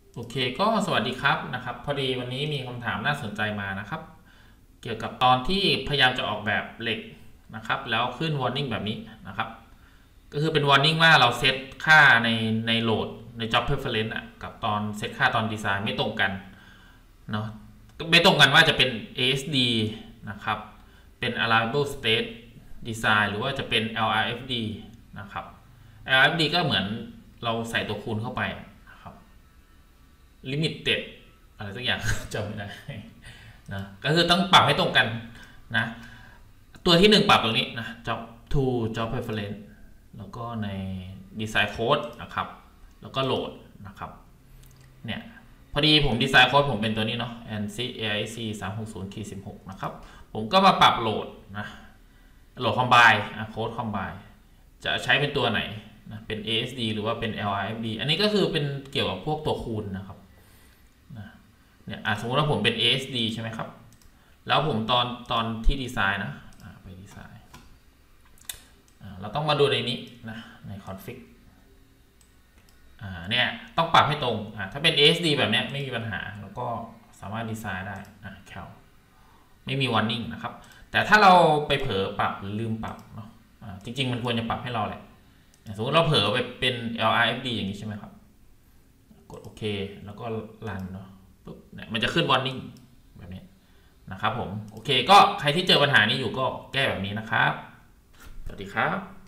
โอเคก็สวัสดีครับพอดีวันนี้มีคำถามน่าสนใจมานะครับเกี่ยวกับตอนที่พยายามจะออกแบบเหล็กนะครับแล้วขึ้น warning แบบนี้นะครับก็คือเป็น warning ว่าเราเซตค่าในโหลดใน job preference กับตอนเซตค่าตอนดีไซน์ไม่ตรงกันเนาะไม่ตรงกันว่าจะเป็น ASD นะครับเป็น allowable state design หรือว่าจะเป็น LRFD นะครับ LRFD ก็เหมือนเราใส่ตัวคูณเข้าไปนะครับ limited อะไรสักอย่าง จำไม่ได้นะก็คือต้องปรับให้ตรงกันนะตัวที่1ปรับตรงนี้นะ job to job preference แล้วก็ใน design code นะครับแล้วก็โหลดนะครับเนี่ยพอดีผมดีไซน์โค้ดผมเป็นตัวนี้เนาะ ANSYS AIC 360-16นะครับผมก็มาปรับโหลดนะโหลดคอมไบน์โค้ดคอมไบน์จะใช้เป็นตัวไหนนะเป็น ASD หรือว่าเป็น LRFD อันนี้ก็คือเป็นเกี่ยวกับพวกตัวคูณนะครับเนี่ยสมมติว่าผมเป็น ASD ใช่ไหมครับแล้วผมตอนที่ดีไซน์นะไปดีไซน์เราต้องมาดูในนี้นะใน config เนี่ยต้องปรับให้ตรงถ้าเป็น ASD แบบนี้ไม่มีปัญหาแล้วก็สามารถดีไซน์ได้แคลไม่มี warning นะครับแต่ถ้าเราไปเผลอปรับหรือลืมปรับเนาะจริงๆมันควรจะปรับให้เราแหละสมมติเราเผลอไปเป็น LRFD อย่างนี้ใช่ไหมครับกดโอเคแล้วก็รันเนาะปุ๊บเนี่ยมันจะขึ้น warning แบบนี้นะครับผมโอเคก็ใครที่เจอปัญหานี้อยู่ก็แก้แบบนี้นะครับสวัสดีครับ